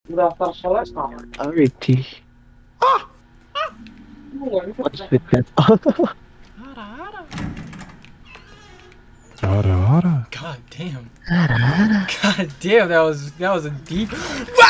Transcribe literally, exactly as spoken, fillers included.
Alrighty. What's with that? Ara, ara. God damn. Ara, ara. God damn, that was that was a deep.